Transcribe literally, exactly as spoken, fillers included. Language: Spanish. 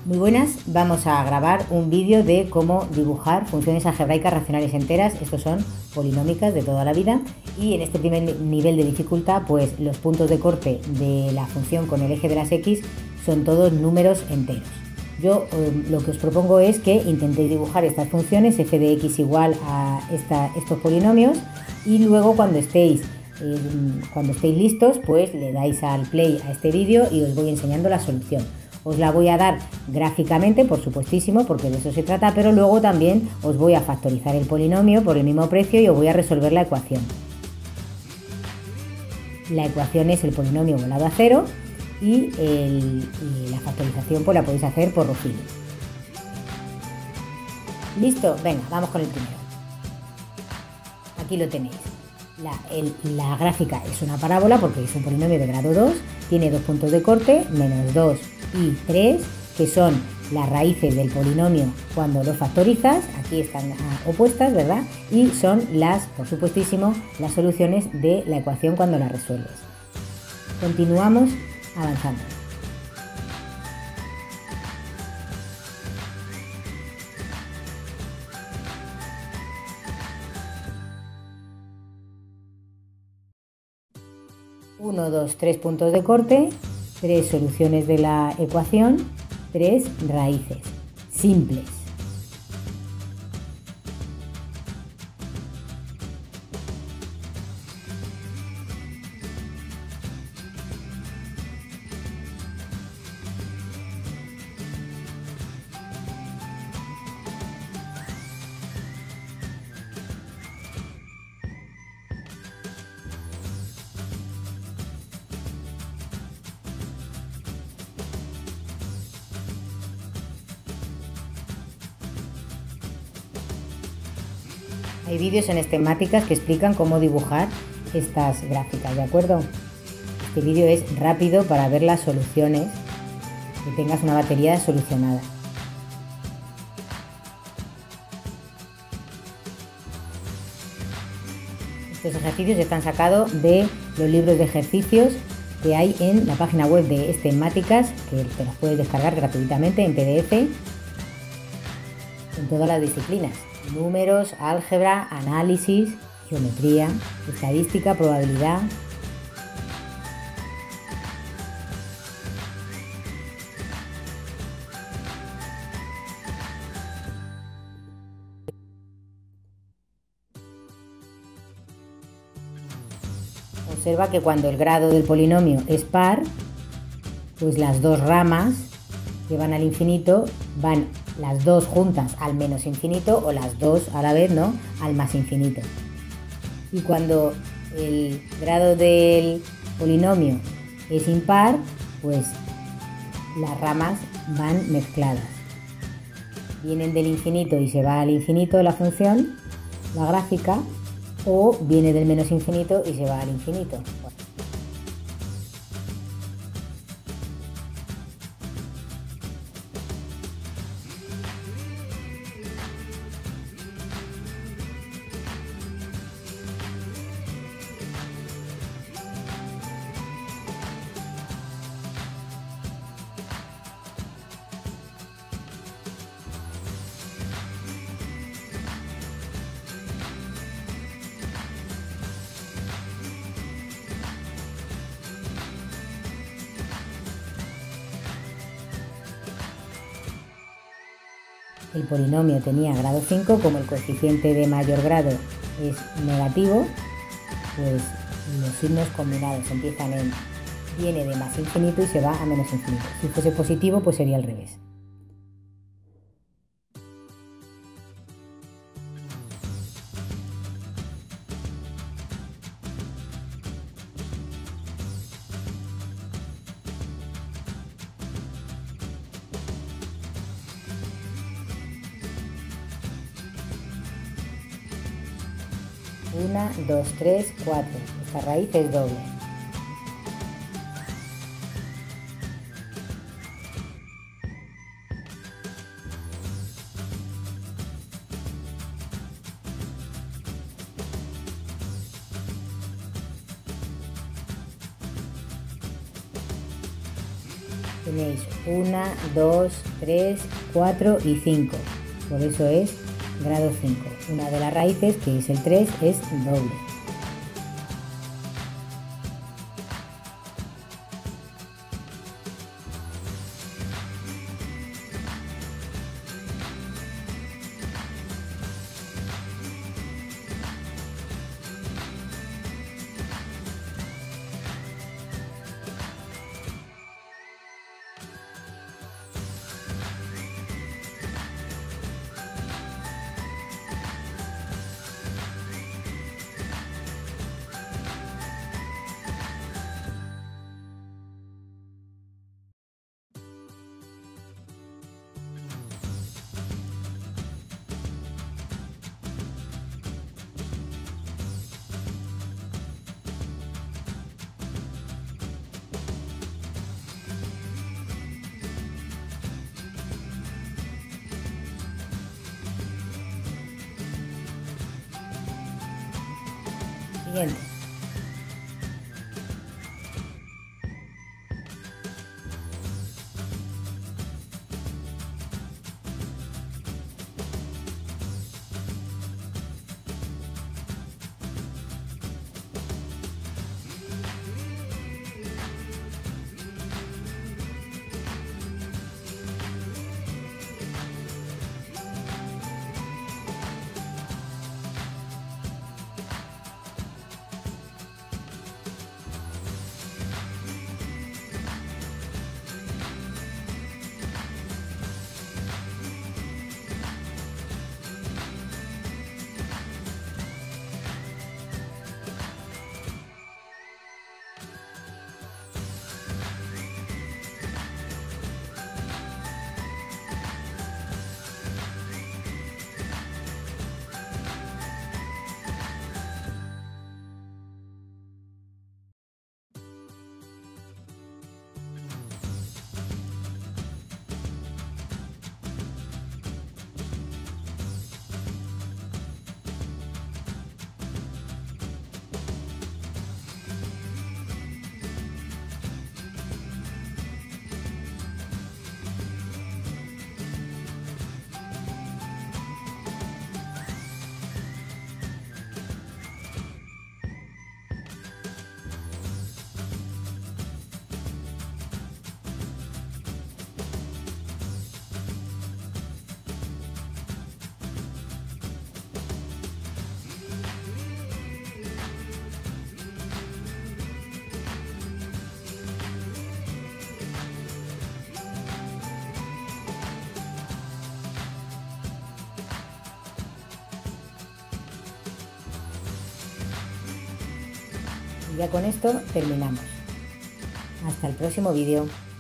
Muy buenas, vamos a grabar un vídeo de cómo dibujar funciones algebraicas racionales enteras. Estos son polinómicas de toda la vida y en este primer nivel de dificultad pues los puntos de corte de la función con el eje de las X son todos números enteros. Yo eh, lo que os propongo es que intentéis dibujar estas funciones f de x igual a esta, estos polinomios y luego cuando estéis, eh, cuando estéis listos pues le dais al play a este vídeo y os voy enseñando la solución. Os la voy a dar gráficamente, por supuestísimo, porque de eso se trata, pero luego también os voy a factorizar el polinomio por el mismo precio y os voy a resolver la ecuación. La ecuación es el polinomio volado a cero y, el, y la factorización pues la podéis hacer por Ruffini. ¿Listo? Venga, vamos con el primero. Aquí lo tenéis. La, el, la gráfica es una parábola porque es un polinomio de grado dos, tiene dos puntos de corte, menos dos y tres, que son las raíces del polinomio cuando lo factorizas, aquí están opuestas, ¿verdad? Y son las, por supuestísimo, las soluciones de la ecuación cuando la resuelves. Continuamos avanzando. uno, dos, tres puntos de corte, tres soluciones de la ecuación, tres raíces simples. Hay vídeos en Estemáticas que explican cómo dibujar estas gráficas, ¿de acuerdo? Este vídeo es rápido para ver las soluciones, que tengas una batería solucionada. Estos ejercicios están sacados de los libros de ejercicios que hay en la página web de Estemáticas, que te los puedes descargar gratuitamente en P D F, en todas las disciplinas. Números, álgebra, análisis, geometría, estadística, probabilidad. Observa que cuando el grado del polinomio es par, pues las dos ramas que van al infinito van las dos juntas al menos infinito o las dos a la vez, ¿no?, al más infinito. Y cuando el grado del polinomio es impar, pues las ramas van mezcladas. Vienen del infinito y se va al infinito la función, la gráfica, o viene del menos infinito y se va al infinito. El polinomio tenía grado cinco, como el coeficiente de mayor grado es negativo, pues los signos combinados empiezan en viene de más infinito y se va a menos infinito. Si fuese positivo, pues sería al revés. uno, dos, tres, cuatro. Esta raíz es doble. Tenéis una, dos, tres, cuatro y cinco. Por eso es grado cinco. Una de las raíces, que es el tres, es doble. Siguiente. Y ya con esto terminamos. Hasta el próximo vídeo.